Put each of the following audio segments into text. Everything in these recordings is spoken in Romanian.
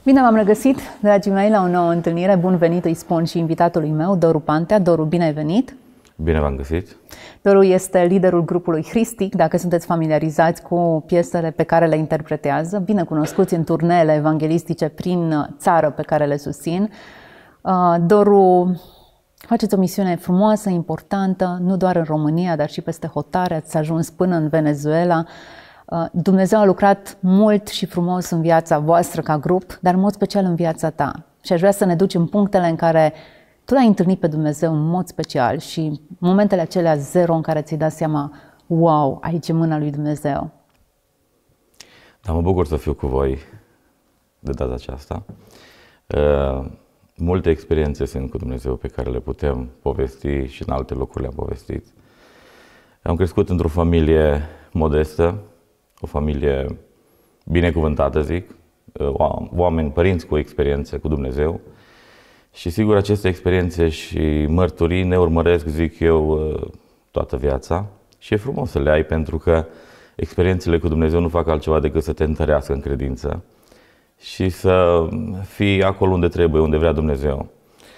Bine v-am regăsit, dragii mei, la o nouă întâlnire. Bun venit, îi spun și invitatului meu, Doru Pantea. Doru, bine ai venit! Bine v-am găsit! Doru este liderul grupului Hristic, dacă sunteți familiarizați cu piesele pe care le interpretează, bine cunoscuți în turneele evanghelistice prin țară pe care le susțin. Doru, faceți o misiune frumoasă, importantă, nu doar în România, dar și peste hotare, ați ajuns până în Venezuela. Dumnezeu a lucrat mult și frumos în viața voastră ca grup, dar în mod special în viața ta. Și aș vrea să ne duci în punctele în care tu l-ai întâlnit pe Dumnezeu în mod special și momentele acelea zero în care ți-ai dat seama, wow, aici e mâna lui Dumnezeu. Da, mă bucur să fiu cu voi de data aceasta. Multe experiențe sunt cu Dumnezeu pe care le putem povesti și în alte locuri le-am povestit. Am crescut într-o familie modestă, o familie binecuvântată, zic, oameni, părinți cu experiențe cu Dumnezeu. Și sigur, aceste experiențe și mărturii ne urmăresc, zic eu, toată viața. Și e frumos să le ai, pentru că experiențele cu Dumnezeu nu fac altceva decât să te întărească în credință și să fii acolo unde trebuie, unde vrea Dumnezeu.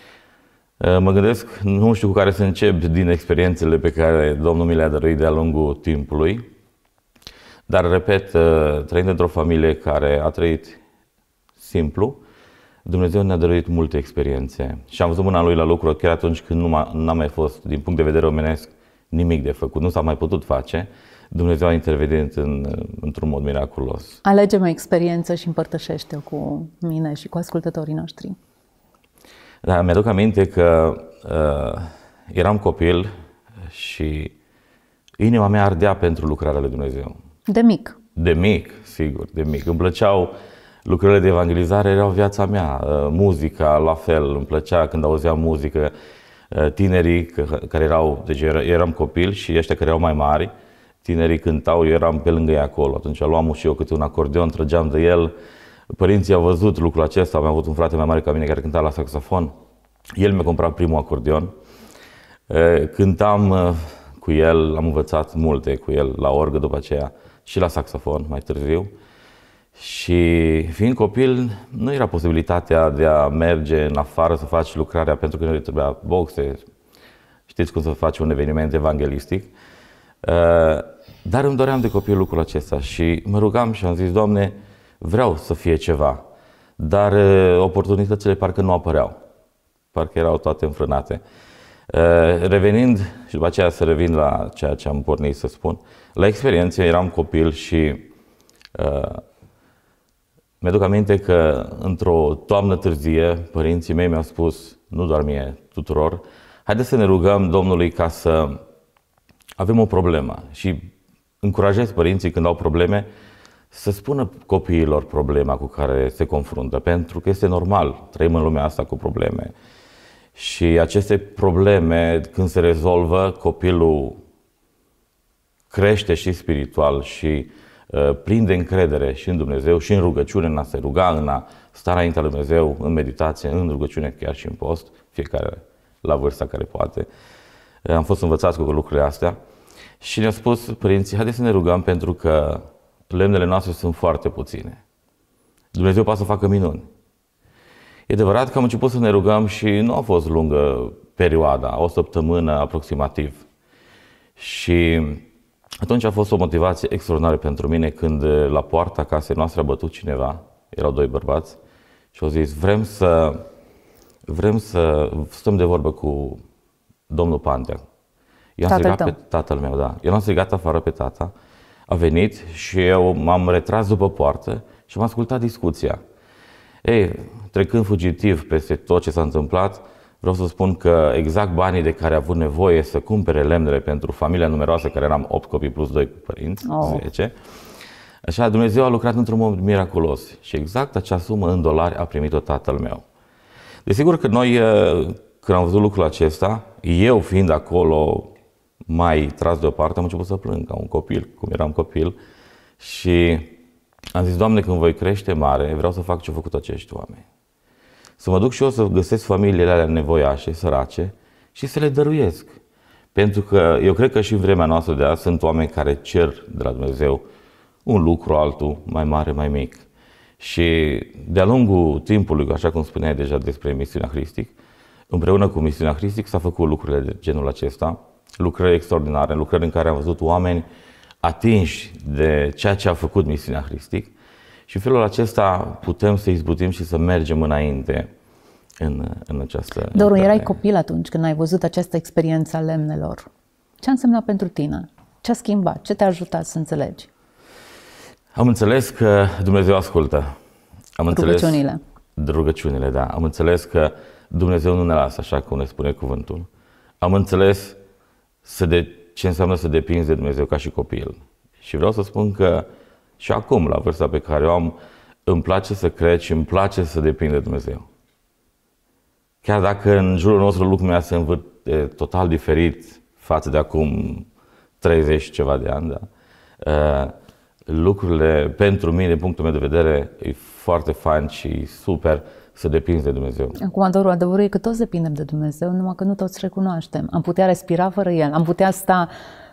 Mă gândesc, nu știu cu care să încep din experiențele pe care Domnul mi le-a dăruit de-a lungul timpului, dar, repet, trăind într-o familie care a trăit simplu, Dumnezeu ne-a dăruit multe experiențe și am văzut mâna Lui la lucru chiar atunci când n-a mai fost, din punct de vedere omenesc, nimic de făcut, nu s-a mai putut face. Dumnezeu a intervenit într-un mod miraculos. Alege-mi o experiență și împărtășește-o cu mine și cu ascultătorii noștri. Da, mi-aduc aminte că eram copil și inima mea ardea pentru lucrarea lui Dumnezeu. De mic? De mic, sigur, de mic. Îmi plăceau lucrările de evangelizare, erau viața mea. Muzica, la fel, îmi plăcea când auzeam muzică. Tinerii care erau, deci eram copil și ăștia care erau mai mari, tinerii cântau, eu eram pe lângă ei acolo. Atunci luam și eu câte un acordeon, trăgeam de el. Părinții au văzut lucrul acesta, am avut un frate mai mare ca mine care cânta la saxofon. El mi-a cumpărat primul acordeon. Cântam cu el, am învățat multe cu el, la orgă după aceea și la saxofon mai târziu. Și fiind copil, nu era posibilitatea de a merge în afară să faci lucrarea, pentru că nu trebuia boxe. Știți cum să faci un eveniment evanghelistic. Dar îmi doream de copil lucrul acesta și mă rugam și am zis, Doamne, vreau să fie ceva, dar oportunitățile parcă nu apăreau, parcă erau toate înfrânate. Revenind, și după aceea să revin la ceea ce am pornit să spun, la experiențe, eram copil și mi-aduc aminte că într-o toamnă târzie, părinții mei mi-au spus, nu doar mie, tuturor, haideți să ne rugăm Domnului ca să avem o problemă. Și încurajez părinții când au probleme să spună copiilor problema cu care se confruntă, pentru că este normal, trăim în lumea asta cu probleme. Și aceste probleme, când se rezolvă, copilul crește și spiritual și plin de încredere și în Dumnezeu și în rugăciune, în a se ruga, în a sta înaintea lui Dumnezeu, în meditație, în rugăciune, chiar și în post, fiecare la vârsta care poate. Am fost învățați cu lucrurile astea și ne-au spus părinții, haideți să ne rugăm pentru că lemnele noastre sunt foarte puține. Dumnezeu poate să facă minuni. E adevărat că am început să ne rugăm și nu a fost lungă perioada, o săptămână aproximativ. Și atunci a fost o motivație extraordinară pentru mine când la poarta casei noastre a bătut cineva, erau doi bărbați, și au zis, vrem să stăm de vorbă cu domnul Pantea. Eu am strigat pe tatăl meu, da. Eu l-am strigat afară pe tata, a venit și eu m-am retras după poartă și am ascultat discuția. Ei, trecând fugitiv peste tot ce s-a întâmplat, vreau să spun că exact banii de care a avut nevoie să cumpere lemnele pentru familia numeroasă, care eram 8 copii plus 2 părinți, 10, așa, Dumnezeu a lucrat într-un mod miraculos și exact acea sumă în dolari a primit-o tatăl meu. Desigur că noi, când am văzut lucrul acesta, eu fiind acolo mai tras deoparte, am început să plâng ca un copil, cum eram copil, și am zis, Doamne, când voi crește mare, vreau să fac ce au făcut acești oameni. Să mă duc și eu să găsesc familiile alea nevoiașe, sărace și să le dăruiesc. Pentru că eu cred că și în vremea noastră de azi sunt oameni care cer de la Dumnezeu un lucru, altul, mai mare, mai mic. Și de-a lungul timpului, așa cum spuneai deja despre misiunea Hristic, împreună cu misiunea Hristic s-a făcut lucrurile de genul acesta, lucrări extraordinare, lucrări în care am văzut oameni atinși de ceea ce a făcut misiunea Hristic și în felul acesta putem să izbutim și să mergem înainte în această... Doru, erai copil atunci când ai văzut această experiență a lemnelor. Ce a însemnat pentru tine? Ce a schimbat? Ce te-a ajutat să înțelegi? Am înțeles că Dumnezeu ascultă. Rugăciunile. Rugăciunile, da. Am înțeles că Dumnezeu nu ne lasă, așa cum ne spune cuvântul. Am înțeles ce înseamnă să depinzi de Dumnezeu ca și copil. Și vreau să spun că și acum, la vârsta pe care o am, îmi place să cred și îmi place să depind de Dumnezeu. Chiar dacă în jurul nostru lucrurile se învârte total diferit față de acum 30 și ceva de ani, da? Lucrurile, pentru mine, din punctul meu de vedere, e foarte fain și super să depinzi de Dumnezeu. Acum, Doru, adevărul e că toți depindem de Dumnezeu, numai că nu toți recunoaștem. Am putea respira fără El, am putea sta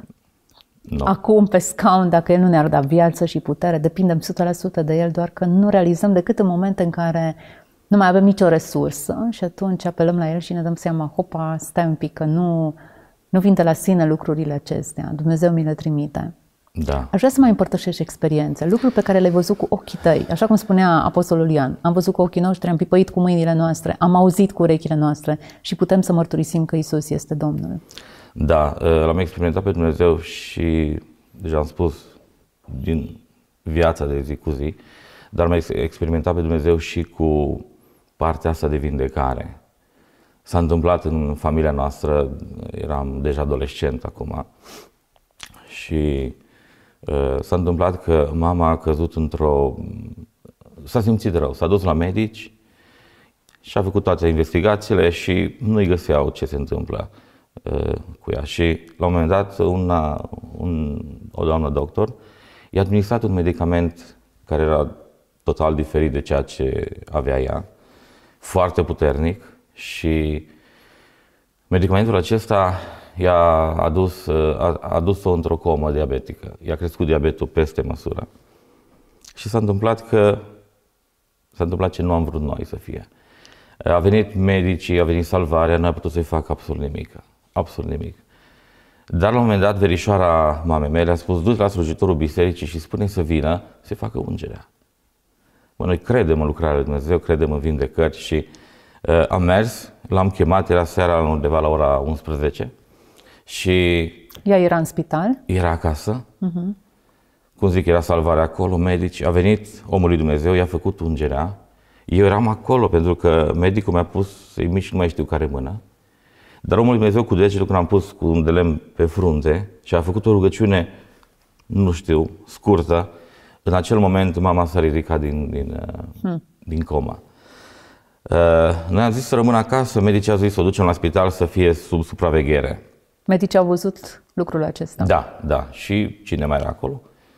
acum pe scaun dacă El nu ne-ar da viață și putere. Depindem 100% de El, doar că nu realizăm decât în momente în care nu mai avem nicio resursă și atunci apelăm la El și ne dăm seama, hopa, stai un pic, că nu vin de la sine lucrurile acestea. Dumnezeu mi le trimite. Da. Aș vrea să mai împărtășești experiențe, lucruri pe care le-ai văzut cu ochii tăi. Așa cum spunea Apostolul Ioan, am văzut cu ochii noștri, am pipăit cu mâinile noastre, am auzit cu urechile noastre și putem să mărturisim că Iisus este Domnul. Da, l-am experimentat pe Dumnezeu și, deja am spus, din viața de zi cu zi, dar am experimentat pe Dumnezeu și cu partea asta de vindecare. S-a întâmplat în familia noastră, eram deja adolescent acum, și s-a întâmplat că mama a căzut s-a simțit rău, s-a dus la medici și a făcut toate investigațiile și nu-i găseau ce se întâmplă cu ea. Și la un moment dat o doamnă doctor i-a administrat un medicament care era total diferit de ceea ce avea ea, foarte puternic, și medicamentul acesta a dus-o într-o comă diabetică. I-a crescut diabetul peste măsură. Și s-a întâmplat ce nu am vrut noi să fie. A venit medicii, a venit salvarea, nu a putut să-i facă absolut nimic. Absolut nimic. Dar la un moment dat, verișoara mamei mele a spus, du-te la slujitorul bisericii și spune să vină să-i facă ungerea. Noi credem în lucrarea lui Dumnezeu, credem în vindecări și am mers, l-am chemat, era seara undeva la ora 11 și... Ea era în spital? Era acasă. Cum zic, era salvarea acolo, medici. A venit omul lui Dumnezeu, i-a făcut ungerea. Eu eram acolo pentru că medicul mi-a pus să-i mișc, nu mai știu care mână. Dar omul lui Dumnezeu cu degetul când am pus cu un de lemn pe frunte și a făcut o rugăciune, nu știu, scurtă, în acel moment mama s-a ridicat din coma. Noi am zis să rămână acasă, medicii au zis să o ducem la spital să fie sub supraveghere. Medicii au văzut lucrul acesta? Da. Și cine mai era acolo?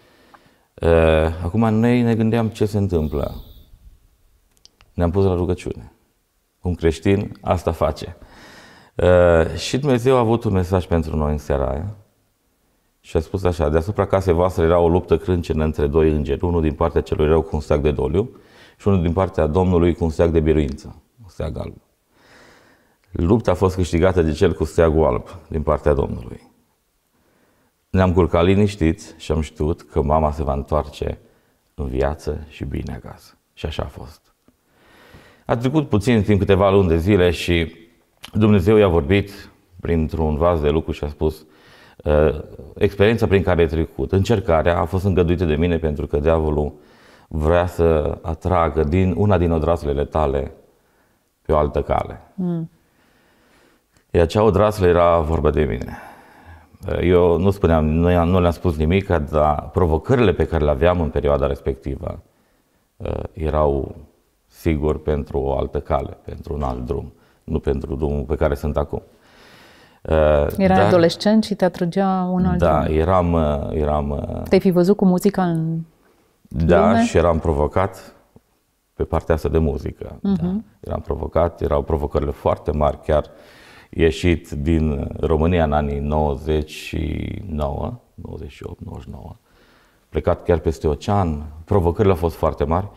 Acum noi ne gândeam ce se întâmplă. Ne-am pus la rugăciune. Un creștin asta face. Și Dumnezeu a avut un mesaj pentru noi în seara aia și a spus așa: deasupra casei voastre era o luptă crâncenă între doi îngeri, unul din partea celui rău cu un steag de doliu și unul din partea Domnului cu un steag de biruință, un steag alb. Lupta a fost câștigată de cel cu steagul alb din partea Domnului. Ne-am culcat liniștiți și am știut că mama se va întoarce în viață și bine acasă. Și așa a fost. A trecut puțin timp, câteva luni de zile, și Dumnezeu i-a vorbit printr-un vas de lucru și a spus: experiența prin care ai trecut, încercarea a fost îngăduită de mine pentru că diavolul vrea să atragă una din odraslele tale pe o altă cale. Iar acea odraslă era vorba de mine. Eu nu spuneam, nu le-am spus nimic, dar provocările pe care le aveam în perioada respectivă erau sigur pentru o altă cale, pentru un alt drum, nu pentru drumul pe care sunt acum. Erai adolescent și te atrăgea un alt drum. Da, eram... Te-ai fi văzut cu muzica în lume? Și eram provocat pe partea asta de muzică. Da. Eram provocat, erau provocările foarte mari, chiar ieșit din România în anii 99, 98, 99, plecat chiar peste ocean, provocările au fost foarte mari.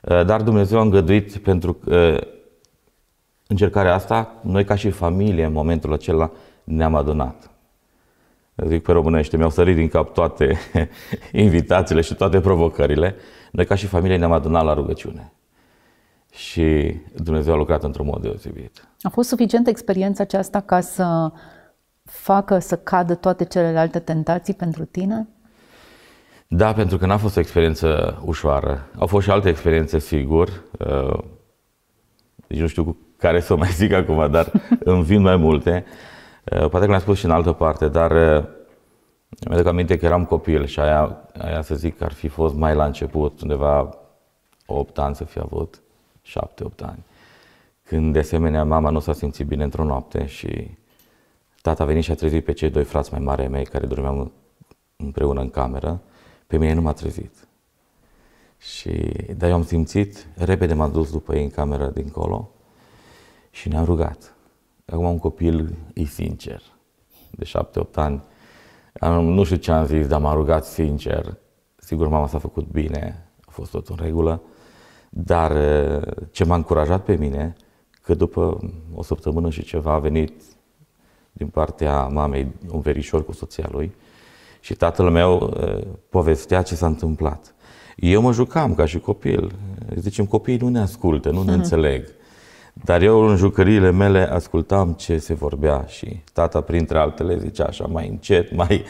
Dar Dumnezeu a îngăduit pentru încercarea asta, noi ca și familie în momentul acela ne-am adunat. Zic pe românește, mi-au sărit din cap toate invitațiile și toate provocările. Noi ca și familie ne-am adunat la rugăciune. Și Dumnezeu a lucrat într-un mod deosebit. A fost suficientă experiența aceasta ca să facă să cadă toate celelalte tentații pentru tine? Da, pentru că n-a fost o experiență ușoară. Au fost și alte experiențe, sigur. Deci nu știu care să o mai zic acum, dar îmi vin mai multe. Poate că le-am spus și în altă parte, dar mi-aduc aminte că eram copil și aia să zic că ar fi fost mai la început, undeva 8 ani să fi avut, 7-8 ani. Când de asemenea mama nu s-a simțit bine într-o noapte și tata a venit și a trezit pe cei 2 frați mai mari ai mei care dormeam împreună în cameră, pe mine nu m-a trezit. Dar eu am simțit, repede m-am dus după ei în cameră dincolo și ne-am rugat. Acum un copil e sincer, de 7-8 ani. Nu știu ce am zis, dar m-am rugat sincer. Sigur, mama s-a făcut bine, a fost tot în regulă. Dar ce m-a încurajat pe mine, că după o săptămână și ceva a venit din partea mamei un verișor cu soția lui și tatăl meu povestea ce s-a întâmplat. Eu mă jucam ca și copil. Zicem, copiii nu ne ascultă, nu ne înțeleg. Dar eu în jucăriile mele ascultam ce se vorbea și tata, printre altele, zicea așa mai încet, mai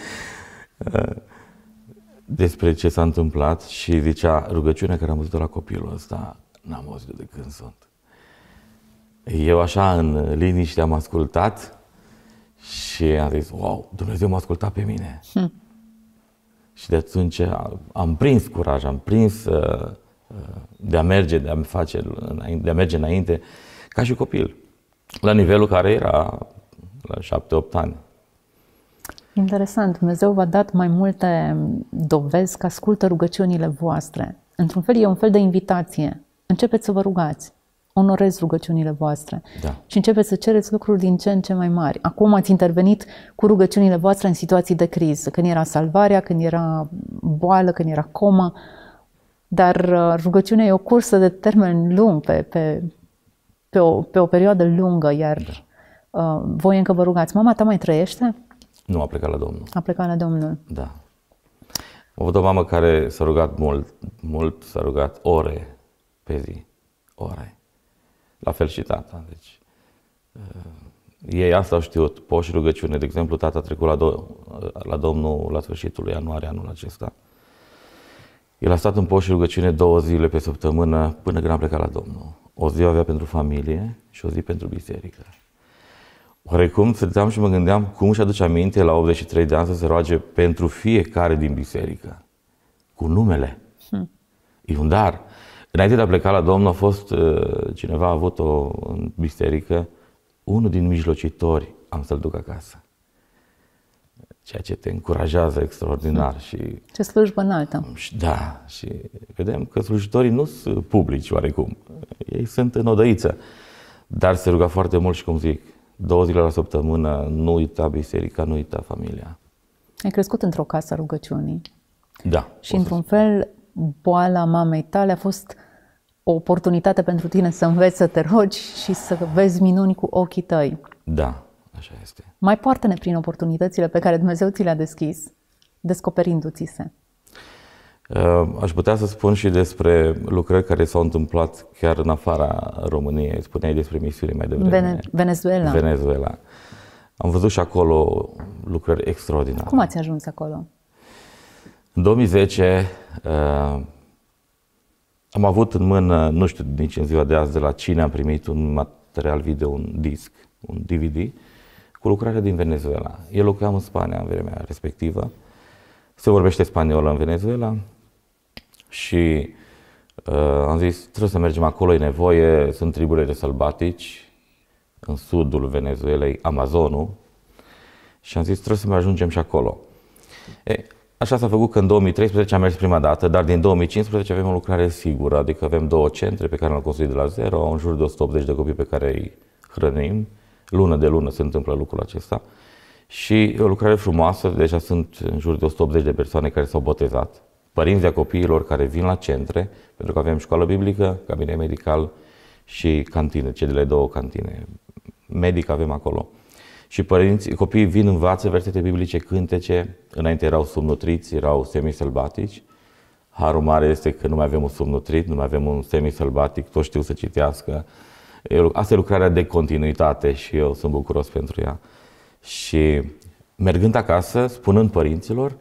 despre ce s-a întâmplat și zicea, rugăciunea care am văzut-o la copilul ăsta, n-am auzit-o de când sunt. Eu așa în liniște am ascultat și am zis, wow, Dumnezeu m-a ascultat pe mine. Și de atunci am prins curaj, am prins de a merge, de a merge înainte, ca și copil, la nivelul care era la 7-8 ani. Interesant. Dumnezeu v-a dat mai multe dovezi că ascultă rugăciunile voastre. Într-un fel, e un fel de invitație. Începeți să vă rugați. Onorezi rugăciunile voastre. Da. Și începeți să cereți lucruri din ce în ce mai mari. Acum ați intervenit cu rugăciunile voastre în situații de criză. Când era salvarea, când era boală, când era comă. Dar rugăciunea e o cursă de termen lung, pe o perioadă lungă, iar voi încă vă rugați. Mama ta mai trăiește? Nu, a plecat la Domnul. A plecat la Domnul. Da. Am avut o mamă care s-a rugat mult, s-a rugat ore pe zi. Ore. La fel și tata. Deci, ei asta au știut, post și rugăciune. De exemplu, tata a trecut la Domnul la sfârșitul lui ianuarie anul acesta. El a stat în post și rugăciune 2 zile pe săptămână până când a plecat la Domnul. O zi o avea pentru familie și o zi pentru biserică. Oarecum stăteam și mă gândeam cum își aduce aminte la 83 de ani să se roage pentru fiecare din biserică. Cu numele. E un dar. Înainte de a pleca la Domnul a fost, cineva a avut-o în biserică, unul din mijlocitori, am să-l duc acasă. Ceea ce te încurajează extraordinar. Și, ce slujbă înaltă. Da, și vedem că slujitorii nu sunt publici oarecum. Ei sunt în odăiță. Dar se ruga foarte mult și, cum zic, 2 zile la săptămână, nu uita biserica, nu uita familia. Ai crescut într-o casă a rugăciunii. Da. Și într-un fel, boala mamei tale a fost o oportunitate pentru tine să înveți să te rogi și să vezi minuni cu ochii tăi. Da, așa este. Mai poartă-ne prin oportunitățile pe care Dumnezeu ți le-a deschis, descoperindu-ți se. Aș putea să spun și despre lucrări care s-au întâmplat chiar în afara României. Spuneai despre misiuni mai devreme. Venezuela. Am văzut și acolo lucrări extraordinare. Cum ați ajuns acolo? În 2010 am avut în mână, nu știu nici în ziua de azi de la cine am primit un material video, un disc, un DVD, cu lucrarea din Venezuela. Eu locuiam în Spania în vremea respectivă. Se vorbește spaniolă în Venezuela și am zis, trebuie să mergem acolo, e nevoie, sunt triburile de sălbatici în sudul Venezuelei, Amazonul, și am zis, trebuie să mai ajungem și acolo. Așa s-a făcut că în 2013 am mers prima dată, dar din 2015 avem o lucrare sigură, adică avem 2 centre pe care le-am construit de la zero, în jur de 180 de copii pe care îi hrănim, lună de lună se întâmplă lucrul acesta. Și o lucrare frumoasă, deja sunt în jur de 180 de persoane care s-au botezat părinți de copiilor care vin la centre, pentru că avem școală biblică, cabinet medical și cantine, cele două cantine. Medic avem acolo. Și copiii vin, învață versete biblice, cântece, înainte erau subnutriți, erau semisălbatici. Harul mare este că nu mai avem un subnutrit, nu mai avem un semisălbatic, toți știu să citească. Asta e lucrarea de continuitate și eu sunt bucuros pentru ea. Și mergând acasă, spunând părinților,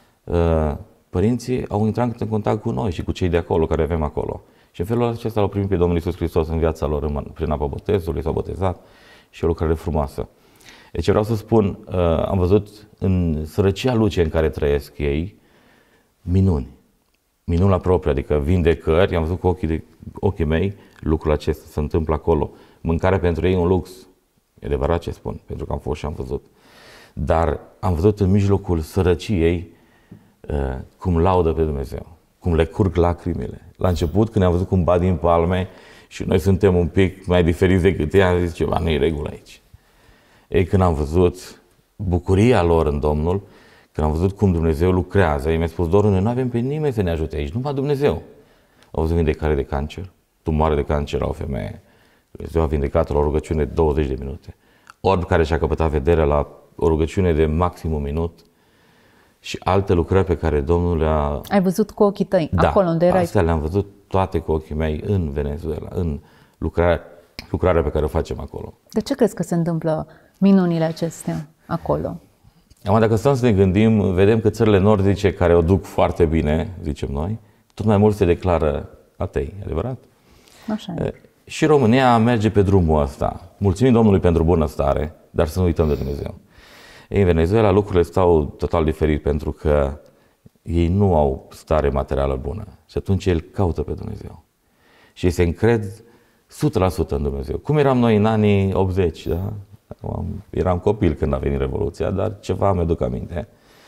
părinții au intrat în contact cu noi și cu cei de acolo, care avem acolo. Și în felul acesta l-au primit pe Domnul Iisus Hristos în viața lor, prin apa botezului, s-au botezat și o lucrare frumoasă. Deci vreau să spun, am văzut în sărăcia luce în care trăiesc ei, minuni la propriu, adică vindecări, am văzut cu ochii mei lucrul acesta se întâmplă acolo. Mâncarea pentru ei e un lux, e adevărat ce spun, pentru că am fost și am văzut. Dar am văzut în mijlocul sărăciei cum laudă pe Dumnezeu, cum le curg lacrimile. La început, când am văzut cum bat din palme și noi suntem un pic mai diferiți decât ei, am zis ceva nu e regulă aici. Ei, când am văzut bucuria lor în Domnul, când am văzut cum Dumnezeu lucrează, ei mi-a spus, Doru, noi nu avem pe nimeni să ne ajute aici, numai Dumnezeu. Au văzut vindecare de cancer, tumoare de cancer la o femeie. Dumnezeu a vindecat la o rugăciune de 20 de minute. Orb care și-a căpătat vederea la o rugăciune de maxim un minut și alte lucrări pe care Domnul le-a... Ai văzut cu ochii tăi, acolo unde erai? Astea le-am văzut toate cu ochii mei în Venezuela, în lucrarea pe care o facem acolo. De ce crezi că se întâmplă minunile acestea acolo? Acum, dacă stăm să ne gândim, vedem că țările nordice care o duc foarte bine, zicem noi, tot mai mult se declară atei, adevărat? Așa e. Și România merge pe drumul ăsta. Mulțumim Domnului pentru bunăstare, dar să nu uităm de Dumnezeu. Ei, în Venezuela lucrurile stau total diferit pentru că ei nu au stare materială bună. Și atunci ei îl caută pe Dumnezeu. Și ei se încred 100% în Dumnezeu. Cum eram noi în anii 80, da? Eram copil când a venit Revoluția, dar ceva mi-aduc aminte.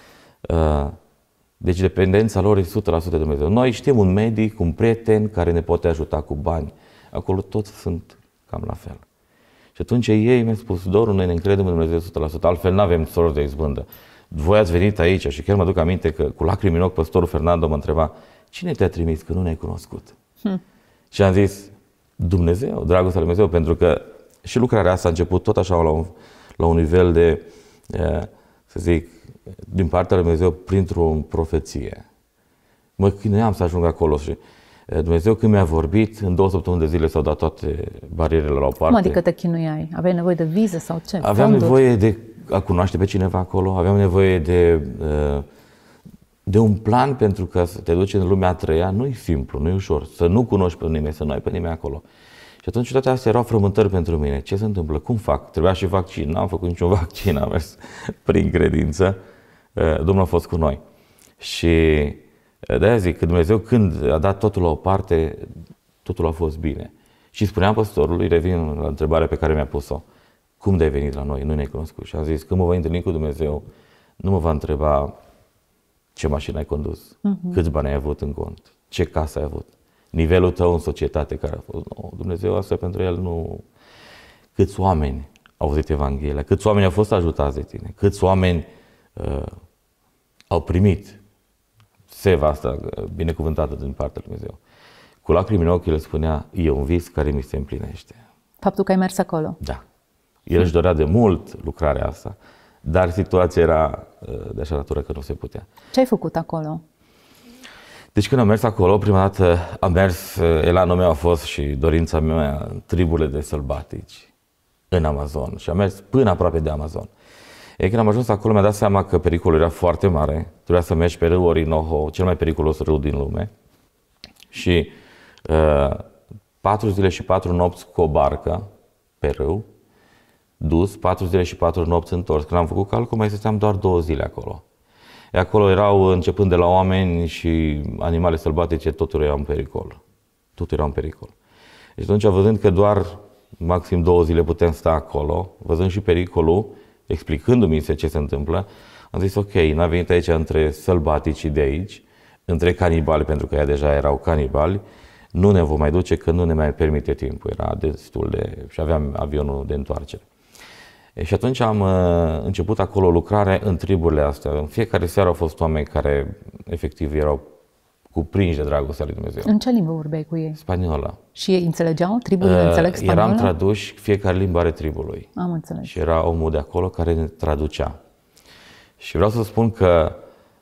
Deci dependența lor e 100% de Dumnezeu. Noi știm un medic, un prieten care ne poate ajuta cu bani. Acolo toți sunt cam la fel. Și atunci ei mi-au spus, Doru, noi ne încredem în Dumnezeu 100%, altfel nu avem sorți de izbândă. Voi ați venit aici și chiar mă duc aminte că cu lacrimi în ochi păstorul Fernando mă întreba, cine te-a trimis că nu ne-ai cunoscut? Și am zis, Dumnezeu, dragostea lui Dumnezeu, pentru că și lucrarea asta a început tot așa la un nivel de, să zic, din partea lui Dumnezeu printr-o profeție. Mă chinuiam să ajung acolo și Dumnezeu când mi-a vorbit, în 2 săptămâni de zile s-au dat toate barierele la o parte. Cum adică te chinuiai? Aveai nevoie de viză sau ce? Aveam nevoie de a cunoaște pe cineva acolo, aveam nevoie de un plan pentru că să te duci în lumea a treia nu e simplu, nu e ușor. Să nu cunoști pe nimeni, să nu ai pe nimeni acolo. Și atunci toate astea erau frământări pentru mine. Ce se întâmplă? Cum fac? Trebuia și vaccin. N-am făcut niciun vaccin, am mers prin credință. Domnul a fost cu noi. Și de-aia zic că Dumnezeu când a dat totul la o parte, totul a fost bine. Și spuneam păstorului, revin la întrebarea pe care mi-a pus-o, cum de ai venit la noi? Nu ne-ai cunoscut. Și am zis, când mă voi întâlni cu Dumnezeu, nu mă va întreba ce mașină ai condus, câți bani ai avut în cont, ce casă ai avut, nivelul tău în societate care a fost. No, Dumnezeu asta pentru el nu... Câți oameni au auzit Evanghelia, câți oameni au fost ajutați de tine, câți oameni au primit seva asta binecuvântată din partea lui Dumnezeu. Cu lacrimi în ochi el spunea, e un vis care mi se împlinește. Faptul că ai mers acolo. Da. El își dorea de mult lucrarea asta, dar situația era de așa natură că nu se putea. Ce ai făcut acolo? Deci când am mers acolo, prima dată am mers, elanul meu a fost și dorința mea în triburile de sălbatici în Amazon și am mers până aproape de Amazon. E când am ajuns acolo, mi-a dat seama că pericolul era foarte mare. Trebuia să mergi pe râul Orinoco, cel mai periculos râu din lume. Și 4 zile și 4 nopți cu o barcă pe râu, dus, 4 zile și 4 nopți întors. Când am făcut calcul, mai stăteam doar 2 zile acolo. E acolo erau, începând de la oameni și animale sălbatice, totul era în pericol. Totul era în pericol. Deci atunci, văzând că doar maxim 2 zile putem sta acolo, văzând și pericolul, explicându-mi ce se întâmplă, am zis, ok, n-am venit aici între sălbaticii de aici, între canibali, pentru că ea deja erau canibali, nu ne vom mai duce că nu ne mai permite timpul, era destul de... și aveam avionul de întoarcere. Și atunci am început acolo lucrare în triburile astea. În fiecare seară au fost oameni care efectiv erau cuprinși de dragostea lui Dumnezeu. În ce limbă vorbeai cu ei? Spaniolă. Și ei înțelegeau? Triburile înțeleg spaniolă? Eram traduși, fiecare limbă are tribului. Am înțeles. Și era omul de acolo care ne traducea. Și vreau să spun că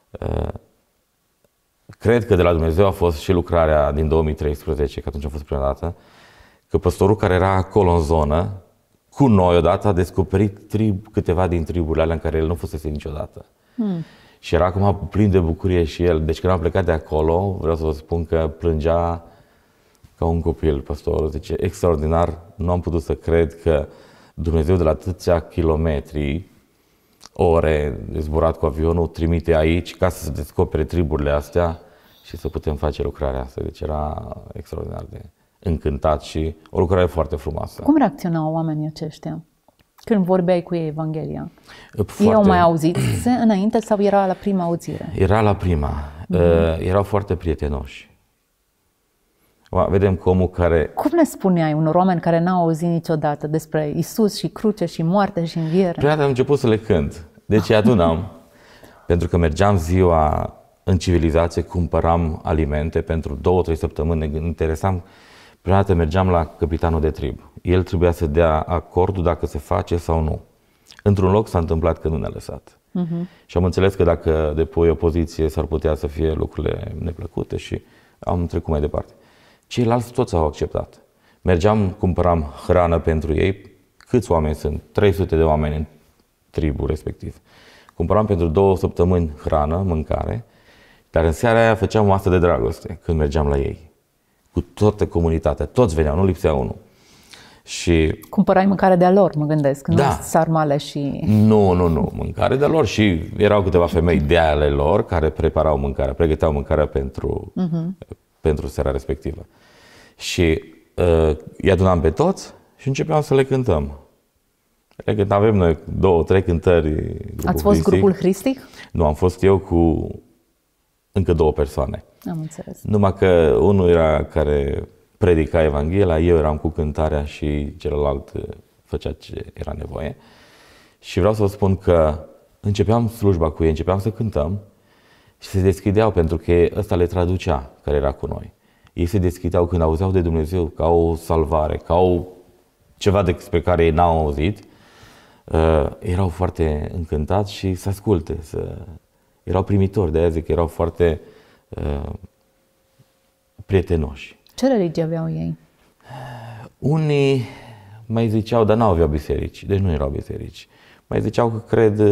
cred că de la Dumnezeu a fost și lucrarea din 2013, că atunci a fost prima dată, că păstorul care era acolo în zonă, cu noi odată, a descoperit câteva din triburile alea în care el nu fusese niciodată. Și era acum plin de bucurie și el. Deci când am plecat de acolo, vreau să vă spun că plângea ca un copil, păstorul. Zice, extraordinar, nu am putut să cred că Dumnezeu de la atâția kilometri, ore de zburat cu avionul, trimite aici ca să se descopere triburile astea și să putem face lucrarea asta. Deci era extraordinar de încântat și o lucrare foarte frumoasă. Cum reacționau oamenii aceștia când vorbeai cu ei Evanghelia? Ei au mai auzit înainte sau era la prima auzire? Era la prima. Erau foarte prietenoși. Vedem că omul care... Cum le spuneai unor oameni care n-au auzit niciodată despre Isus și cruce și moarte și înviere? Prima dată am început să le cânt. Deci îi adunam, pentru că mergeam ziua în civilizație, cumpăram alimente pentru 2-3 săptămâni, ne interesam. Prima dată mergeam la capitanul de trib. El trebuia să dea acordul dacă se face sau nu. Într-un loc s-a întâmplat că nu ne-a lăsat. Și am înțeles că dacă depui o poziție s-ar putea să fie lucrurile neplăcute și am trecut mai departe. Ceilalți toți au acceptat. Mergeam, cumpăram hrană pentru ei. Câți oameni sunt? 300 de oameni în tribul respectiv. Cumpăram pentru 2 săptămâni hrană, mâncare, dar în seara aia făceam o masă de dragoste când mergeam la ei. Cu toată comunitatea, toți veneau, nu lipsea unul. Și cumpărai mâncare de-a lor, mă gândesc, nu sarmale și... Nu, mâncare de-a lor și erau câteva femei de ale lor care preparau mâncarea, pregăteau mâncarea pentru seara respectivă. Și îi adunam pe toți și începeam să le cântăm. Avem noi 2-3 cântări. Ați fost grupul Hristic? Nu, am fost eu cu încă 2 persoane. Am înțeles. Numai că unul era care predica Evanghelia, eu eram cu cântarea și celălalt făcea ce era nevoie. Și vreau să vă spun că începeam slujba cu ei, începeam să cântăm și se deschideau pentru că ăsta le traducea care era cu noi. Ei se deschideau când auzeau de Dumnezeu ca o salvare, ca ceva despre care ei n-au auzit. Erau foarte încântați și să asculte, erau primitori, de-aia zic că erau foarte prietenoși. Ce religie aveau ei? Unii mai ziceau, dar n-aveau biserici, deci nu erau biserici. Mai ziceau că cred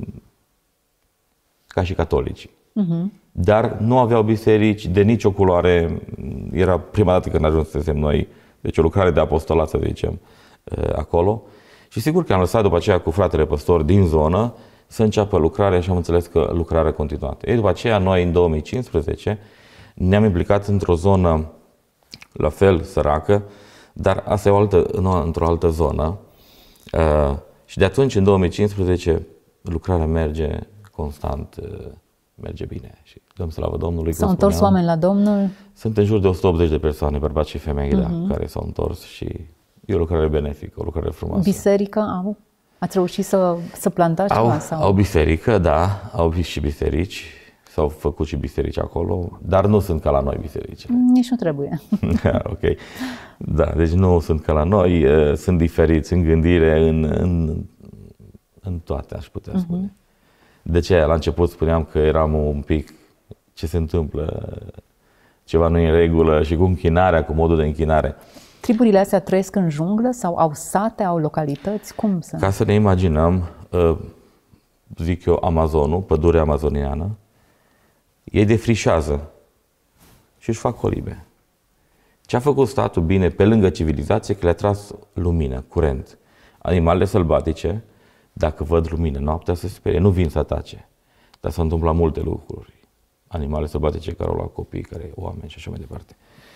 ca și catolicii. Dar nu aveau biserici de nicio culoare. Era prima dată când ajunsesem noi, deci o lucrare de apostolat, să zicem, acolo. Și sigur că am lăsat după aceea cu fratele păstor din zonă să înceapă lucrarea și am înțeles că lucrarea continuată. Ei, după aceea, noi în 2015 ne-am implicat într-o zonă la fel săracă, dar asta e într-o altă zonă. Și de atunci, în 2015, lucrarea merge constant, merge bine și dăm slavă Domnului. S-au întors oameni la Domnul? Sunt în jur de 180 de persoane, bărbați și femei, care s-au întors și e o lucrare benefică, o lucrare frumoasă. Biserică au? Ați reușit să plantați ceva? Sau? Au biserică, da, au și biserici, s-au făcut și biserici acolo, dar nu sunt ca la noi biserici. Nici nu trebuie. Ok. Da, deci nu sunt ca la noi, sunt diferiți în gândire, în toate, aș putea spune. De ce? La început spuneam că eram un pic, ce se întâmplă, ceva nu e în regulă și cu închinarea, cu modul de închinare. Triburile astea trăiesc în junglă sau au sate, au localități? Cum sunt? Ca să ne imaginăm, zic eu, Amazonul, pădurea amazoniană, ei defrișează și își fac colibe. Ce a făcut statul bine pe lângă civilizație, că le-a tras lumină, curent. Animalele sălbatice, dacă văd lumină noaptea, se sperie, nu vin să atace. Dar s-au întâmplat multe lucruri. Animale sălbatice care au luat copii, care oameni și așa mai departe.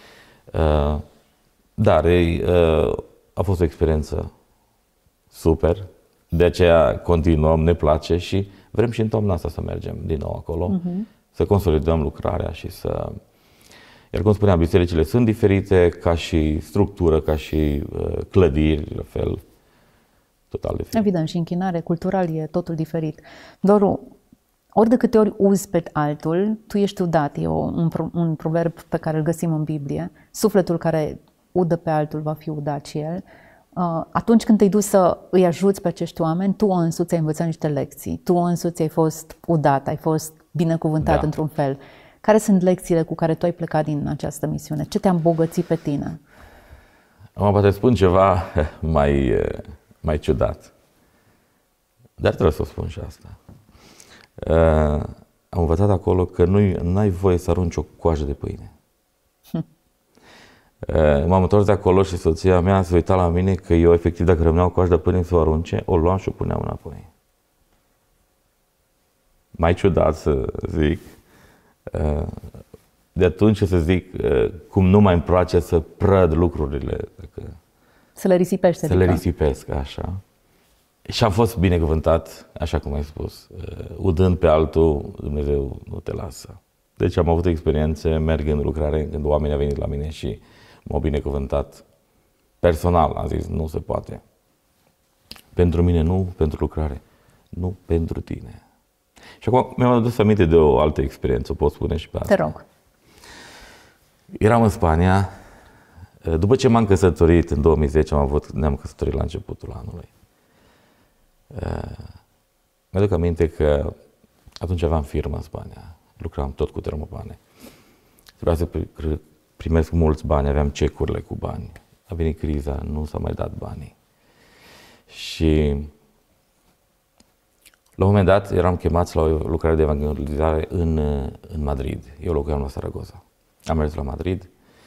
Dar a fost o experiență super, de aceea continuăm, ne place și vrem și în toamna asta să mergem din nou acolo, să consolidăm lucrarea și să... Iar cum spuneam, bisericile sunt diferite ca și structură, ca și clădiri, la fel, total diferit. Evident, și închinare, cultural e totul diferit. Doru, Ori de câte ori uzi pe altul, tu ești udat. E un proverb pe care îl găsim în Biblie. Sufletul care udă pe altul va fi udat și el. Atunci când te-ai dus să îi ajuți pe acești oameni, tu însuți ai învățat niște lecții. Tu însuți ai fost udat, ai fost binecuvântat într-un fel. Care sunt lecțiile cu care tu ai plecat din această misiune? Ce te-a îmbogățit pe tine? Am poate spun ceva mai ciudat. Dar trebuie să o spun și asta. Am învățat acolo că n-ai voie să arunci o coajă de pâine. M-am întors de acolo și soția mea se uita la mine că eu, efectiv, dacă rămâneau coajă de pâine să o arunce, o luam și o puneam înapoi. Mai ciudat să zic. De atunci să zic cum nu mai îmi place să prăd lucrurile. Să le risipești. Să le risipesc, așa. Și am fost binecuvântat, așa cum ai spus. Udând pe altul, Dumnezeu nu te lasă. Deci am avut experiențe mergând în lucrare când oamenii au venit la mine și m-au binecuvântat personal. Am zis, nu se poate. Pentru mine nu, pentru lucrare. Nu pentru tine. Și acum mi-am adus aminte de o altă experiență, o pot spune și pe asta. Te rog. Eram în Spania. După ce m-am căsătorit, în 2010 ne-am căsătorit la începutul anului. Mi-aduc aminte că atunci aveam firmă în Spania. Lucram tot cu termopane. Trebuia să primesc mulți bani, aveam cecurile cu bani. A venit criza, nu s-a mai dat banii. Și la un moment dat eram chemați la o lucrare de evangelizare în Madrid. Eu locuiam la Saragossa. Am mers la Madrid.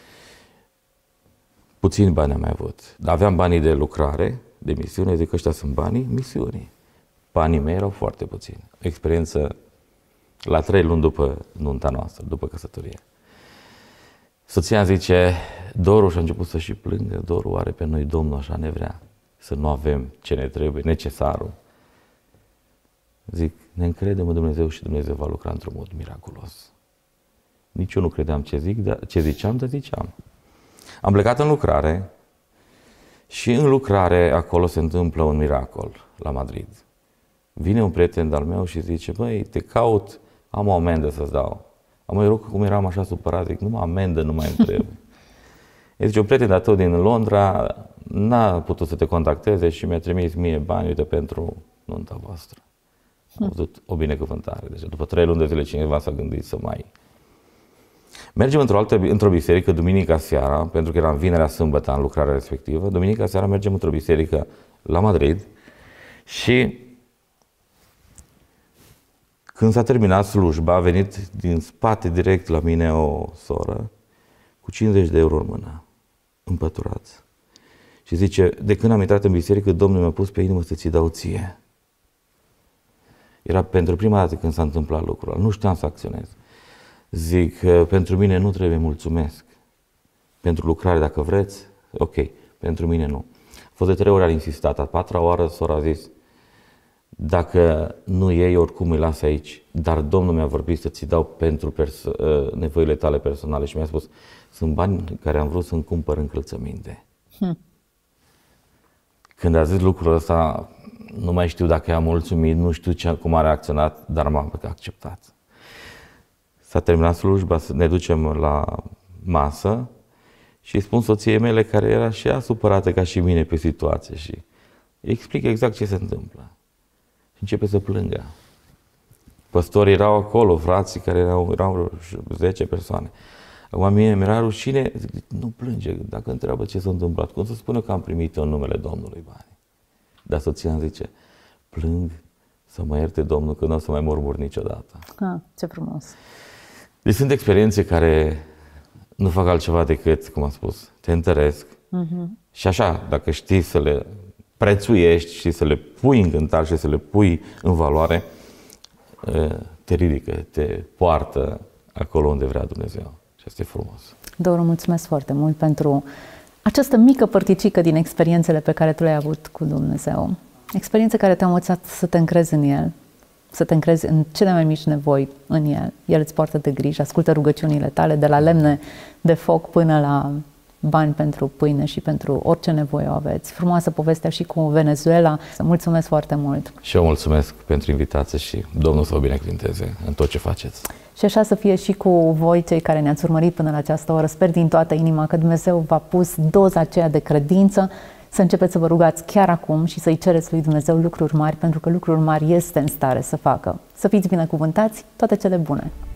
Puțini bani am mai avut. Dar aveam banii de lucrare, de misiune, zic că ăștia sunt banii misiunii. Banii mei erau foarte puțini. Experiență la 3 luni după nunta noastră, după căsătorie. Soția îmi zice, Doru, și a început să și plângă, Doru, oare pe noi Domnul așa ne vrea? Să nu avem ce ne trebuie, necesarul. Zic, ne încredem în Dumnezeu și Dumnezeu va lucra într-un mod miraculos. Nici eu nu credeam ce ziceam, dar ziceam. Am plecat în lucrare și în lucrare acolo se întâmplă un miracol la Madrid. Vine un prieten de-al meu și zice, băi, te caut, am o amendă să-ți dau. Am mai rog, cum eram așa supărat, zic, nu amendă, nu mai îmi trebuie. El zice, un prieten de-a tău din Londra n-a putut să te contacteze și mi-a trimis mie bani, uite, pentru nunta voastră. Am văzut o binecuvântare. Deci după 3 luni de zile cineva s-a gândit să mai... Mergem într-o biserică duminica seara, pentru că eram vinerea sâmbătă în lucrarea respectivă. Duminica seara mergem într-o biserică la Madrid și când s-a terminat slujba, a venit din spate direct la mine o soră cu 50 de euro în mână, împăturați. Și zice, de când am intrat în biserică, Domnul mi-a pus pe inimă să ți dau ție. Era pentru prima dată când s-a întâmplat lucrul ăla. Nu știam să acționez. Zic, pentru mine nu trebuie mulțumesc. Pentru lucrare, dacă vreți, ok. Pentru mine nu. A fost de 3 ori, a insistat. A 4-a oară, sora a zis, dacă nu iei, oricum îi las aici. Dar Domnul mi-a vorbit să ți dau pentru nevoile tale personale. Și mi-a spus, sunt bani care am vrut să-mi cumpăr încălțăminte. Când a zis lucrul ăsta, nu mai știu dacă i-am mulțumit, nu știu cum a reacționat, dar m-am acceptat. S-a terminat slujba, ne ducem la masă și îi spun soției mele, care era și ea supărată ca și mine pe situație, și îi explic exact ce se întâmplă. Și începe să plângă. Păstorii erau acolo, frații care erau 10 persoane. Acum mie mi-era rușine, zic, nu plânge, dacă întreabă ce s-a întâmplat, cum să spună că am primit în numele Domnului bani? Dar soția îmi zice, plâng să mă ierte Domnul, că nu o să mai murmur niciodată. Ce frumos! Deci sunt experiențe care nu fac altceva decât, cum am spus, te întăresc. Și așa, dacă știi să le prețuiești și să le pui în cântar și să le pui în valoare, te ridică, te poartă acolo unde vrea Dumnezeu. Și asta e frumos. Doru, mulțumesc foarte mult pentru această mică părticică din experiențele pe care tu le-ai avut cu Dumnezeu. Experiențe care te-au învățat să te încrezi în El, să te încrezi în cele mai mici nevoi în El. El îți poartă de grijă, ascultă rugăciunile tale, de la lemne de foc până la bani pentru pâine și pentru orice nevoie o aveți. Frumoasă povestea și cu Venezuela. Mulțumesc foarte mult! Și eu mulțumesc pentru invitație și Domnul să vă binecuvinteze în tot ce faceți. Și așa să fie și cu voi, cei care ne-ați urmărit până la această oră. Sper din toată inima că Dumnezeu v-a pus doza aceea de credință, să începeți să vă rugați chiar acum și să-i cereți lui Dumnezeu lucruri mari, pentru că lucruri mari este în stare să facă. Să fiți binecuvântați, toate cele bune!